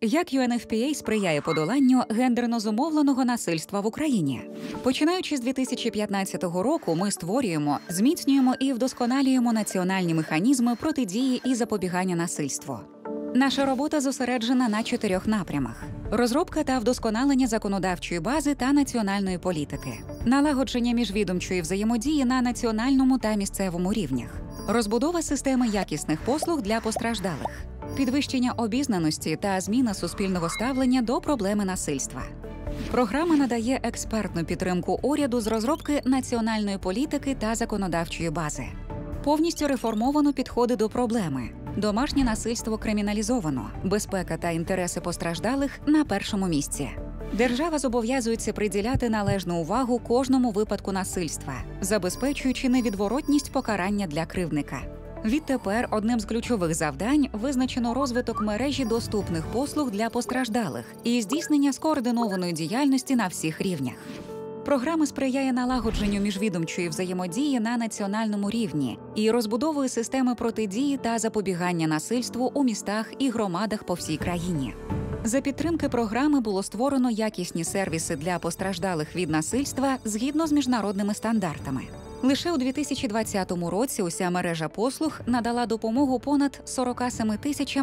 Як UNFPA сприяє подоланню гендерно зумовленого насильства в Україні? Починаючи з 2015 року, ми створюємо, зміцнюємо і вдосконалюємо національні механізми протидії і запобігання насильству. Наша робота зосереджена на 4 напрямах: розробка та вдосконалення законодавчої бази та національної політики, налагодження міжвідомчої взаємодії на національному та місцевому рівнях, розбудова системи якісних послуг для постраждалих, підвищення обізнаності та зміна суспільного ставлення до проблеми насильства. Програма надає експертну підтримку уряду з розробки національної політики та законодавчої бази. Повністю реформовано підходи до проблеми. Домашнє насильство криміналізовано, безпека та інтереси постраждалих на першому місці. Держава зобов'язується приділяти належну увагу кожному випадку насильства, забезпечуючи невідворотність покарання для кривдника. Відтепер одним з ключових завдань визначено розвиток мережі доступних послуг для постраждалих і здійснення скоординованої діяльності на всіх рівнях. Програма сприяє налагодженню міжвідомчої взаємодії на національному рівні і розбудовує системи протидії та запобігання насильству у містах і громадах по всій країні. За підтримки програми було створено якісні сервіси для постраждалих від насильства згідно з міжнародними стандартами. Лише у 2020 році уся мережа послуг надала допомогу понад 47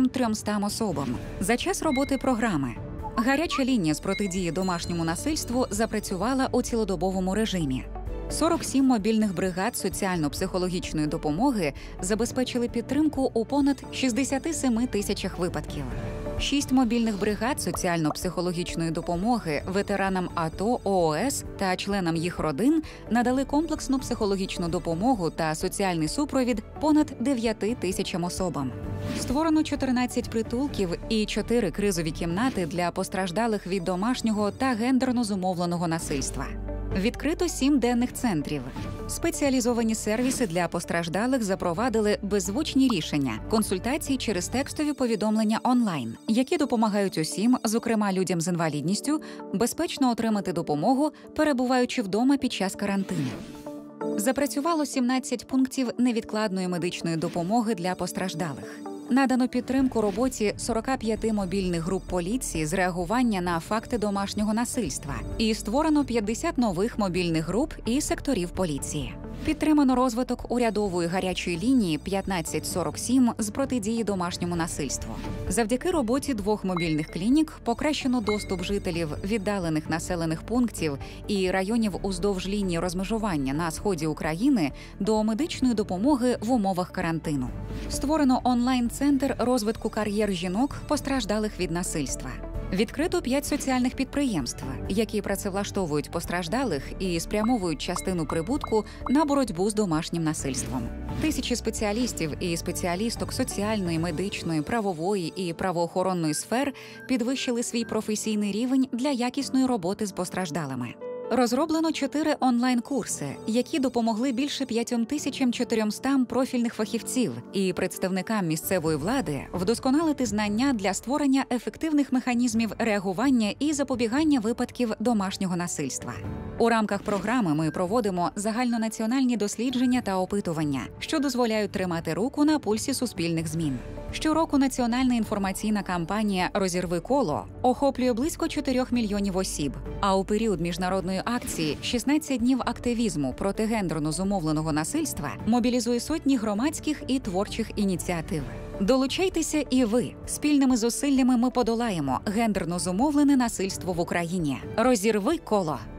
300 особам. За час роботи програми гаряча лінія з протидії домашньому насильству запрацювала у цілодобовому режимі. 47 мобільних бригад соціально-психологічної допомоги забезпечили підтримку у понад 67 тисячах випадків. 6 мобільних бригад соціально-психологічної допомоги ветеранам АТО, ООС та членам їх родин надали комплексну психологічну допомогу та соціальний супровід понад 9 тисячам особам. Створено 14 притулків і 4 кризові кімнати для постраждалих від домашнього та гендерно зумовленого насильства. Відкрито 7 денних центрів. Спеціалізовані сервіси для постраждалих запровадили беззвучні рішення, консультації через текстові повідомлення онлайн, які допомагають усім, зокрема людям з інвалідністю, безпечно отримати допомогу, перебуваючи вдома під час карантину. Запрацювало 17 пунктів невідкладної медичної допомоги для постраждалих. Надано підтримку роботі 45 мобільних груп поліції з реагування на факти домашнього насильства і створено 50 нових мобільних груп і секторів поліції. Підтримано розвиток урядової гарячої лінії 1547 з протидії домашньому насильству. Завдяки роботі 2 мобільних клінік покращено доступ жителів віддалених населених пунктів і районів уздовж лінії розмежування на сході України до медичної допомоги в умовах карантину. Створено онлайн-центр розвитку кар'єр жінок, постраждалих від насильства. Відкрито 5 соціальних підприємств, які працевлаштовують постраждалих і спрямовують частину прибутку на боротьбу з домашнім насильством. Тисячі спеціалістів і спеціалісток соціальної, медичної, правової і правоохоронної сфер підвищили свій професійний рівень для якісної роботи з постраждалими. Розроблено 4 онлайн-курси, які допомогли більше 5400 профільних фахівців і представникам місцевої влади вдосконалити знання для створення ефективних механізмів реагування і запобігання випадків домашнього насильства. У рамках програми ми проводимо загальнонаціональні дослідження та опитування, що дозволяють тримати руку на пульсі суспільних змін. Щороку національна інформаційна кампанія «Розірви коло» охоплює близько 4 мільйонів осіб, а у період міжнародної акції «16 днів активізму проти гендерно зумовленого насильства» мобілізує сотні громадських і творчих ініціатив. Долучайтеся і ви. Спільними зусиллями ми подолаємо гендерно зумовлене насильство в Україні. Розірви коло!